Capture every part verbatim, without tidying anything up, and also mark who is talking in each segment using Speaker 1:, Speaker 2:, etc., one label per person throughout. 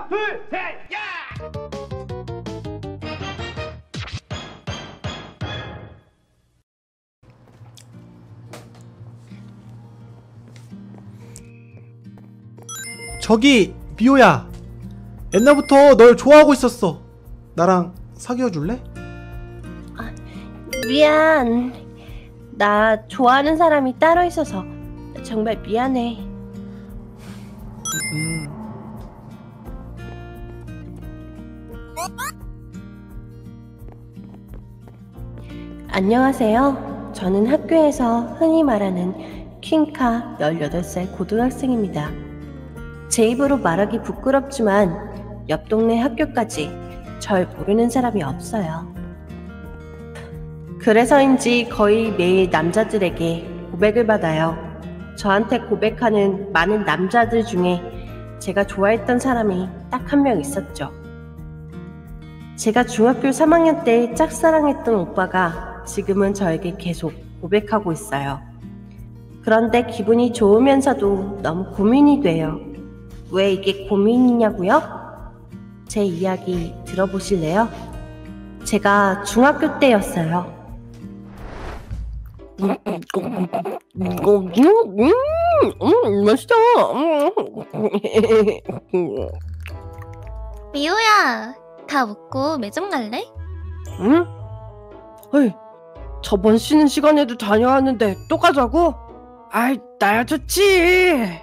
Speaker 1: 하나, 둘, 셋, 야!
Speaker 2: 저기 미호야, 옛날부터 널 좋아하고 있었어. 나랑 사귀어 줄래?
Speaker 3: 아, 미안. 나 좋아하는 사람이 따로 있어서 정말 미안해.
Speaker 2: 음.
Speaker 3: 안녕하세요. 저는 학교에서 흔히 말하는 퀸카 열여덟 살 고등학생입니다. 제 입으로 말하기 부끄럽지만 옆 동네 학교까지 절 모르는 사람이 없어요. 그래서인지 거의 매일 남자들에게 고백을 받아요. 저한테 고백하는 많은 남자들 중에 제가 좋아했던 사람이 딱 한 명 있었죠. 제가 중학교 삼 학년 때 짝사랑했던 오빠가 지금은 저에게 계속 고백하고 있어요. 그런데 기분이 좋으면서도 너무 고민이 돼요. 왜 이게 고민이냐고요? 제 이야기 들어보실래요? 제가 중학교 때였어요. 음, 음, 맛있다.
Speaker 4: 미호야, 다 먹고 매점 갈래?
Speaker 3: 응? 어이, 저번 쉬는 시간에도 다녀왔는데 또 가자고? 아이, 나야 좋지.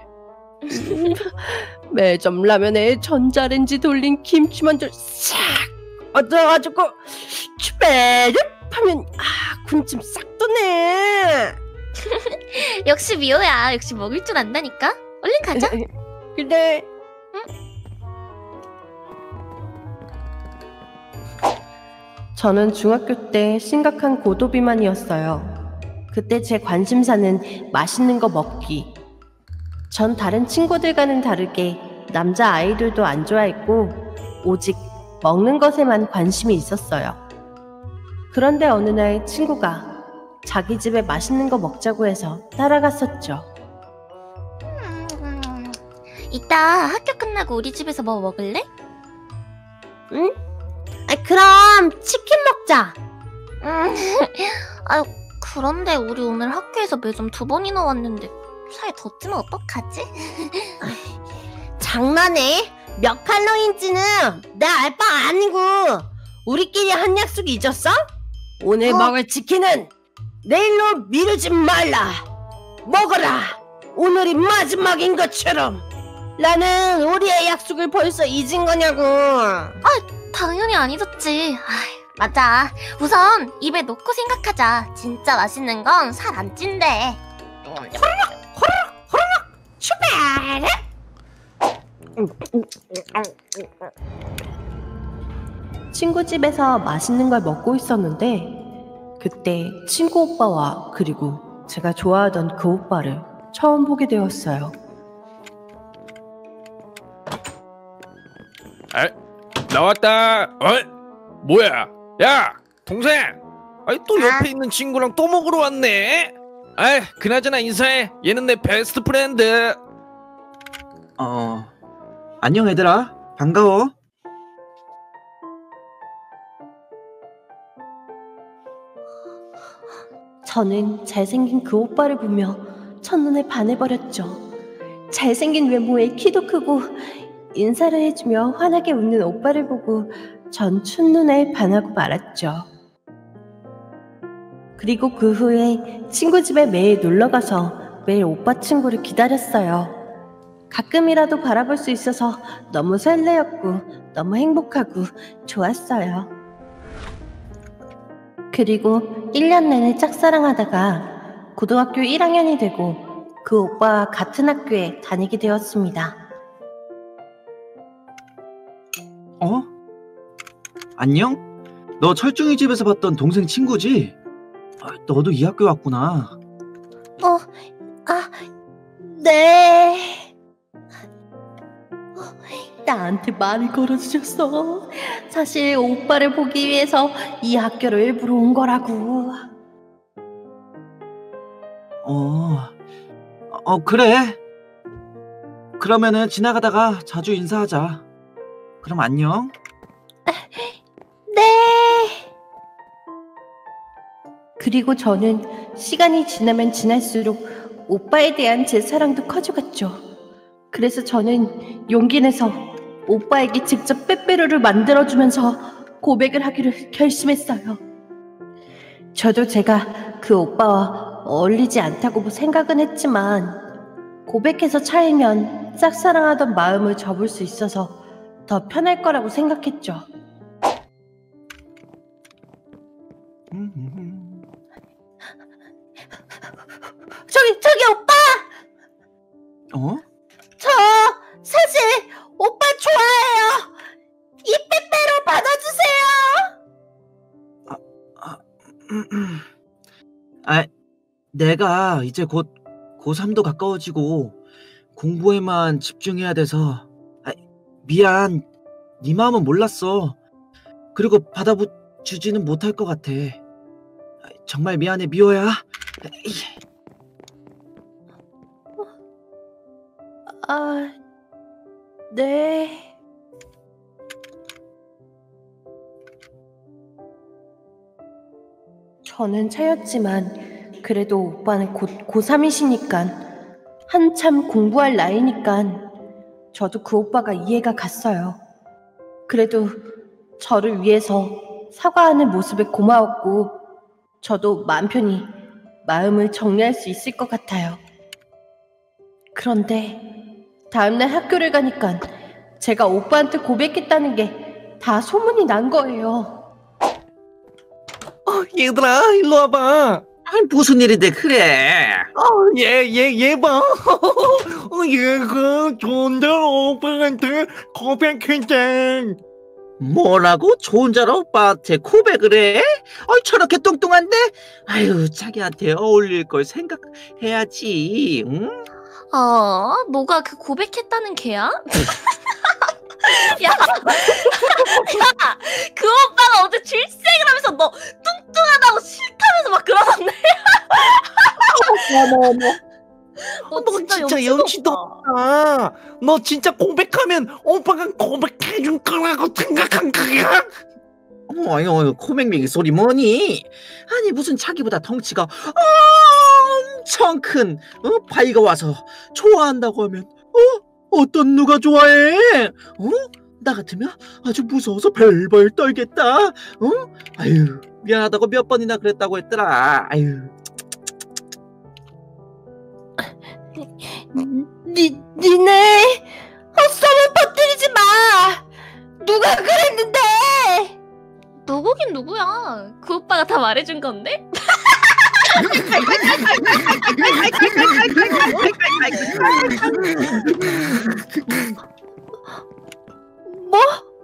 Speaker 3: 매점 라면에 전자레인지 돌린 김치만두 싹 얻어가지고 추베르 하면 아 군침 싹 도네.
Speaker 4: 역시 미호야, 역시 먹을 줄 안다니까. 얼른 가자.
Speaker 3: 그래. 저는 중학교 때 심각한 고도비만이었어요. 그때 제 관심사는 맛있는 거 먹기. 전 다른 친구들과는 다르게 남자 아이돌도 안 좋아했고 오직 먹는 것에만 관심이 있었어요. 그런데 어느 날 친구가 자기 집에 맛있는 거 먹자고 해서 따라갔었죠.
Speaker 4: 음, 이따 학교 끝나고 우리 집에서 뭐 먹을래?
Speaker 3: 응? 아, 그럼 치킨 먹자.
Speaker 4: 음, 아유, 그런데 우리 오늘 학교에서 매점 두 번이나 왔는데 살 더 찌면 어떡하지?
Speaker 3: 장난해? 몇 칼로리인지는 내 알 바 아니고 우리끼리 한 약속이 잊었어? 오늘
Speaker 4: 어?
Speaker 3: 먹을 치킨은 내일로 미루지 말라. 먹어라. 오늘이 마지막인 것처럼. 나는 우리의 약속을 벌써 잊은 거냐고.
Speaker 4: 당연히 안 잊었지. 아이, 맞아. 우선 입에 넣고 생각하자. 진짜 맛있는 건 살 안 찐대.
Speaker 3: 추베르. 친구 집에서 맛있는 걸 먹고 있었는데 그때 친구 오빠와 그리고 제가 좋아하던 그 오빠를 처음 보게 되었어요.
Speaker 5: 아, 나왔다. 어? 뭐야? 야, 동생. 아이, 또 옆에 있는 친구랑 또 먹으러 왔네. 아이, 그나저나 인사해. 얘는 내 베스트 프렌드.
Speaker 6: 어, 안녕 얘들아. 반가워.
Speaker 3: 저는 잘생긴 그 오빠를 보며 첫눈에 반해버렸죠. 잘생긴 외모에 키도 크고 인사를 해주며 환하게 웃는 오빠를 보고 전 첫눈에 반하고 말았죠. 그리고 그 후에 친구 집에 매일 놀러가서 매일 오빠 친구를 기다렸어요. 가끔이라도 바라볼 수 있어서 너무 설레었고 너무 행복하고 좋았어요. 그리고 일 년 내내 짝사랑하다가 고등학교 일 학년이 되고 그 오빠와 같은 학교에 다니게 되었습니다.
Speaker 6: 어? 안녕? 너 철중이 집에서 봤던 동생 친구지? 아, 너도 이 학교 왔구나.
Speaker 3: 어, 아, 네. 어, 나한테 말을 걸어주셨어. 사실 오빠를 보기 위해서 이 학교로 일부러 온 거라고.
Speaker 6: 어, 어 그래. 그러면은 지나가다가 자주 인사하자. 그럼 안녕.
Speaker 3: 네. 그리고 저는 시간이 지나면 지날수록 오빠에 대한 제 사랑도 커져갔죠. 그래서 저는 용기 내서 오빠에게 직접 빼빼로를 만들어주면서 고백을 하기로 결심했어요. 저도 제가 그 오빠와 어울리지 않다고 생각은 했지만 고백해서 차이면 짝사랑하던 마음을 접을 수 있어서 더 편할 거라고 생각했죠. 저기 저기 오빠!
Speaker 6: 어?
Speaker 3: 저 사실 오빠 좋아해요. 이 빼빼로 받아주세요.
Speaker 6: 아, 내가 이제 곧 고삼도 가까워지고 공부에만 집중해야 돼서 아, 미안. 네 마음은 몰랐어. 그리고 받아주지는 못할 것 같아. 아, 정말 미안해 미호야.
Speaker 3: 아, 네. 저는 차였지만 그래도 오빠는 곧 고삼이시니까 한참 공부할 나이니까 저도 그 오빠가 이해가 갔어요. 그래도 저를 위해서 사과하는 모습에 고마웠고 저도 마음 편히 마음을 정리할 수 있을 것 같아요. 그런데 다음날 학교를 가니까 제가 오빠한테 고백했다는 게 다 소문이 난 거예요.
Speaker 5: 어, 얘들아, 일로 와봐.
Speaker 6: 아니 무슨 일인데 그래?
Speaker 5: 어, 얘, 얘, 얘 봐. 어, 얘가 존재 오빠한테 고백했대.
Speaker 6: 뭐라고? 좋은잘 오빠한테 고백을 해? 어, 저렇게 뚱뚱한데? 아유, 자기한테 어울릴 걸 생각해야지. 응?
Speaker 4: 어, 너가 그 고백했다는 걔야? 야, 야, 그 오빠가 어제 질색을 하면서 너 뚱뚱하다고 싫다면서 막 그러던데.
Speaker 3: 어머 어머.
Speaker 4: 너,
Speaker 5: 너 진짜 염치도 없다. 너 진짜 고백하면 오빠가 고백해줄 거라고 생각한 거야?
Speaker 6: 어휴, 코맹맹이 소리 뭐니? 아니 무슨 자기보다 덩치가 엄청 큰 어? 바위가 와서 좋아한다고 하면 어? 어떤 누가 좋아해? 어? 나 같으면 아주 무서워서 벌벌 떨겠다. 어? 아유 미안하다고 몇 번이나 그랬다고 했더라. 아유.
Speaker 3: 니, 니네 헛소문 퍼뜨리지 마. 누가 그랬는데?
Speaker 4: 누구긴 누구야? 그 오빠가 다 말해준 건데?
Speaker 3: 뭐?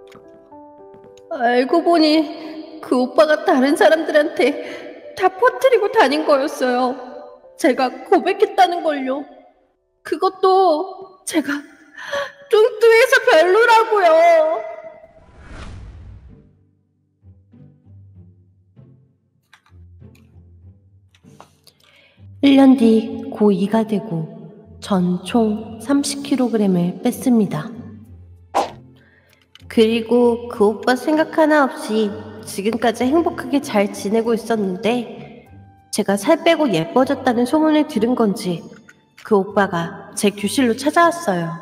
Speaker 3: 알고 보니 그 오빠가 다른 사람들한테 다 퍼뜨리고 다닌 거였어요. 제가 고백했다는 걸요. 그것도 제가 뚱뚱해서 별로라고요. 일 년 뒤 고이가 되고 전 총 삼십 킬로그램을 뺐습니다. 그리고 그 오빠 생각 하나 없이 지금까지 행복하게 잘 지내고 있었는데 제가 살 빼고 예뻐졌다는 소문을 들은 건지 그 오빠가 제 교실로 찾아왔어요.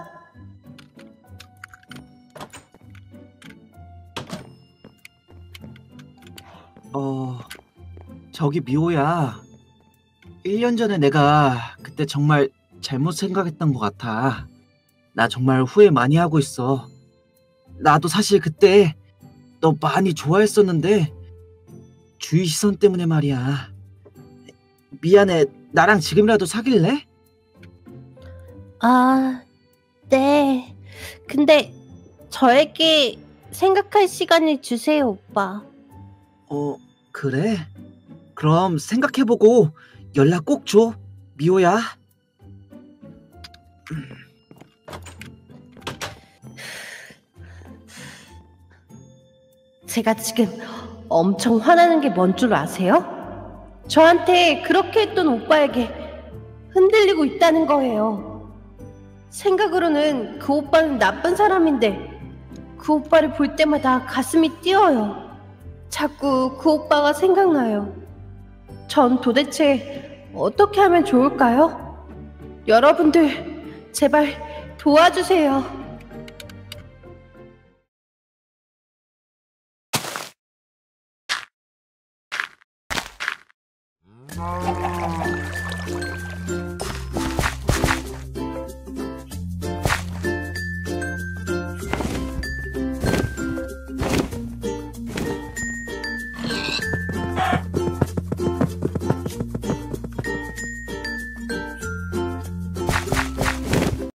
Speaker 6: 어, 저기 미호야. 일 년 전에 내가 그때 정말 잘못 생각했던 것 같아. 나 정말 후회 많이 하고 있어. 나도 사실 그때 너 많이 좋아했었는데 주위 시선 때문에 말이야. 미안해. 나랑 지금이라도 사귈래?
Speaker 3: 아, 네. 근데 저에게 생각할 시간을 주세요, 오빠.
Speaker 6: 어, 그래? 그럼 생각해보고 연락 꼭 줘, 미호야.
Speaker 3: 제가 지금 엄청 화나는 게 뭔 줄 아세요? 저한테 그렇게 했던 오빠에게 흔들리고 있다는 거예요. 생각으로는 그 오빠는 나쁜 사람인데 그 오빠를 볼 때마다 가슴이 뛰어요. 자꾸 그 오빠가 생각나요. 전 도대체 어떻게 하면 좋을까요? 여러분들, 제발 도와주세요.
Speaker 1: 야!